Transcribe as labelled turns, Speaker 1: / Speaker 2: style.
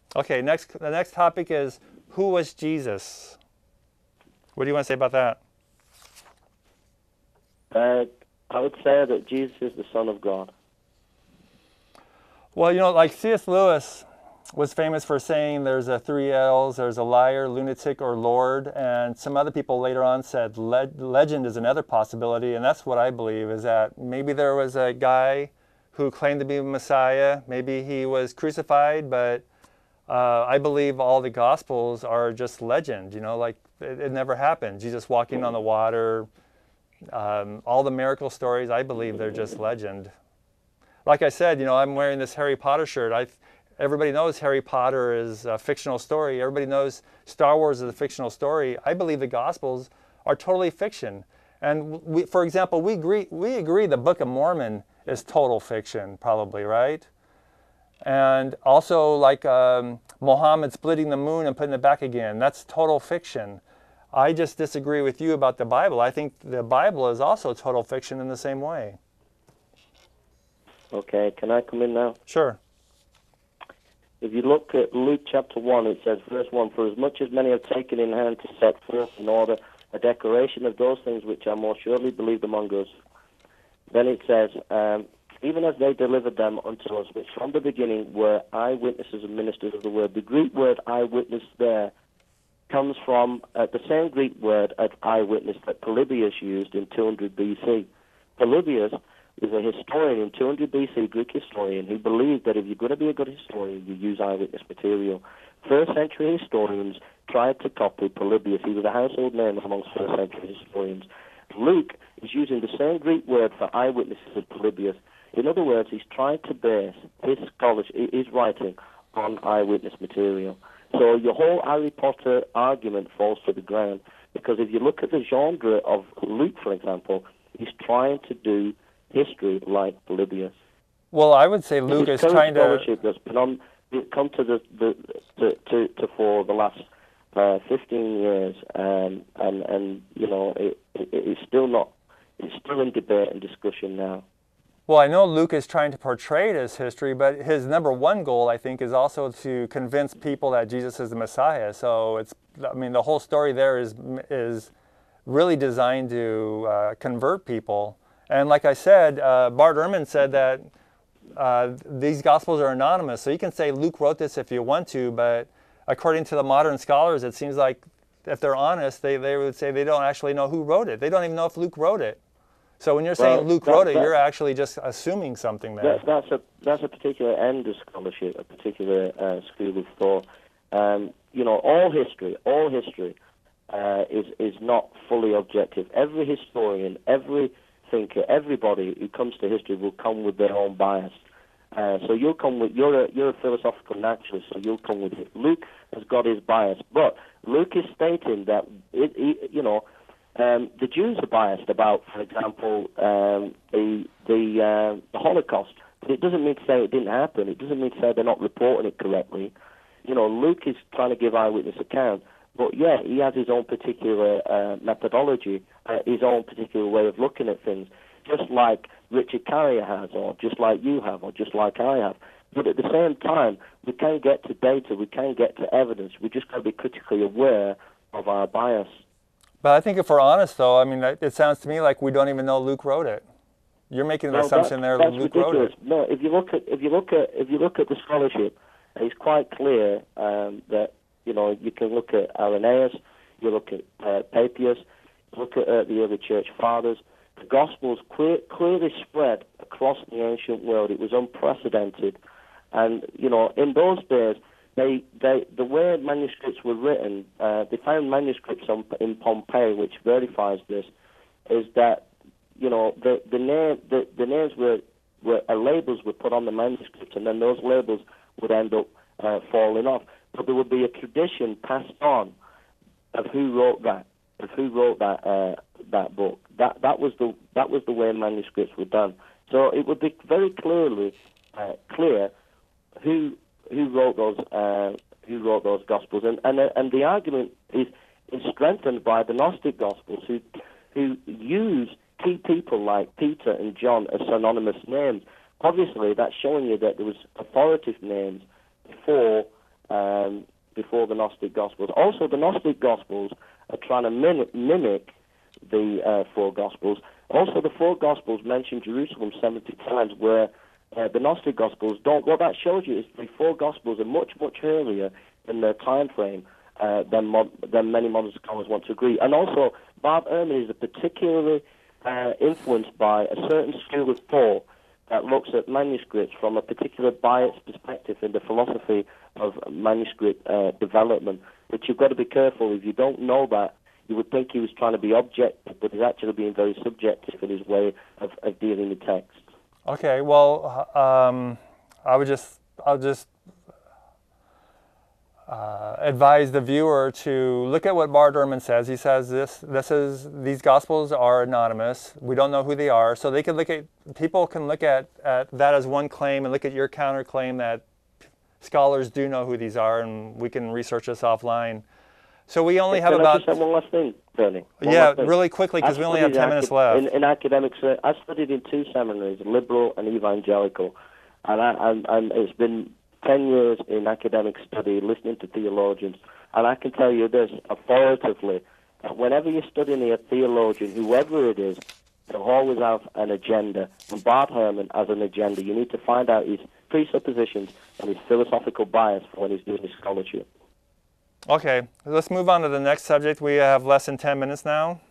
Speaker 1: Okay, the next topic is, who was Jesus? What do you want to say about that?
Speaker 2: I would say that Jesus is the Son of God.
Speaker 1: Well, like C.S. Lewis was famous for saying there's a three L's, there's a liar, lunatic, or Lord, and some other people later on said legend is another possibility, and that's what I believe, is that maybe there was a guy who claimed to be Messiah, maybe he was crucified, but I believe all the Gospels are just legend, like it never happened. Jesus walking on the water, all the miracle stories, I believe they're just legend. Like I said, I'm wearing this Harry Potter shirt. Everybody knows Harry Potter is a fictional story. Everybody knows Star Wars is a fictional story. I believe the Gospels are totally fiction. And for example, we agree the Book of Mormon is total fiction, probably, right? And also, like Muhammad splitting the moon and putting it back again, that's total fiction. I just disagree with you about the Bible. I think the Bible is also total fiction in the same way.
Speaker 2: Okay, can I come in now?
Speaker 1: Sure.
Speaker 2: If you look at Luke chapter 1, it says, verse 1, "For as much as many have taken in hand to set forth in order a declaration of those things which are more surely believed among us." Then it says, "Even as they delivered them unto us, which from the beginning were eyewitnesses and ministers of the word." The Greek word eyewitness there comes from the same Greek word as eyewitness that Polybius used in 200 BC. Polybius is a historian in 200 BC, Greek historian, who believed that if you're going to be a good historian, you use eyewitness material. First century historians tried to copy Polybius. He was a household name amongst first century historians. Luke is using the same Greek word for eyewitnesses as Polybius. In other words, he's trying to base his scholarship, his writing, on eyewitness material. So your whole Harry Potter argument falls to the ground, because if you look at the genre of Luke, for example, he's trying to do history like Polybius.
Speaker 1: Well, I would say Luke is trying to.
Speaker 2: Scholarship that's been on, come to for the last 15 years, and it's still not. It's still in debate and discussion now.
Speaker 1: Well, I know Luke is trying to portray it as history, but his number one goal, I think, is also to convince people that Jesus is the Messiah. So the whole story there is really designed to convert people. And like I said, Bart Ehrman said that these Gospels are anonymous. So you can say Luke wrote this if you want to, but according to the modern scholars, it seems like if they're honest, they would say they don't actually know who wrote it. They don't even know if Luke wrote it. So when you're saying Luke wrote it, you're actually just assuming something there.
Speaker 2: That's a particular end of scholarship, a particular school of thought. All history is not fully objective. Every historian, every thinker, everybody who comes to history will come with their own bias. So you'll come with you're a philosophical naturalist, so you'll come with it. Luke has got his bias, but Luke is stating that the Jews are biased about, for example, the Holocaust. But it doesn't mean to say it didn't happen. It doesn't mean to say they're not reporting it correctly. Luke is trying to give eyewitness account, but yeah, he has his own particular methodology, his own particular way of looking at things, just like Richard Carrier has, or just like you have, or just like I have. But at the same time, we can get to data, we can get to evidence. We just got to be critically aware of our bias.
Speaker 1: But I think if we're honest, though, it sounds to me like we don't even know Luke wrote it. You're making the assumption there that Luke wrote it.
Speaker 2: No, if you look at the scholarship, it's quite clear that you can look at Irenaeus, you look at Papias, look at the early church fathers. The Gospels clearly spread across the ancient world. It was unprecedented, and in those days, the way manuscripts were written, they found manuscripts in Pompeii, which verifies this, is that the names were labels were put on the manuscripts, and then those labels would end up falling off. But there would be a tradition passed on of who wrote that book. That was the way manuscripts were done. So it would be very clear who wrote those Gospels, and the argument is strengthened by the Gnostic Gospels, who use key people like Peter and John as synonymous names. Obviously, that's showing you that there was authoritative names before before the Gnostic Gospels. Also, the Gnostic Gospels are trying to mimic the four Gospels. Also, the four Gospels mention Jerusalem 70 times, where the Gnostic Gospels don't. What that shows you is the four Gospels are much, much earlier in their time frame than many modern scholars want to agree. And also, Bart Ehrman is particularly influenced by a certain school of thought that looks at manuscripts from a particular biased perspective in the philosophy of manuscript development, which you've got to be careful. If you don't know that, you would think he was trying to be objective, but he's actually being very subjective in his way of dealing with text.
Speaker 1: Okay, well, I'll just advise the viewer to look at what Bart Ehrman says. He says these Gospels are anonymous. We don't know who they are, so they can people can look at that as one claim and look at your counterclaim that scholars do know who these are, and we can research this offline. So we only have about...
Speaker 2: Can I just say one last thing, Bernie?
Speaker 1: Really quickly, because we only have 10 minutes left.
Speaker 2: In academics, I studied in two seminaries, liberal and evangelical, and it's been 10 years in academic study, listening to theologians, and I can tell you this authoritatively, that whenever you're studying a theologian, whoever it is, they'll always have an agenda, and Bart Ehrman has an agenda. You need to find out his presuppositions and his philosophical bias for when he's doing his scholarship.
Speaker 1: Okay, let's move on to the next subject. We have less than 10 minutes now.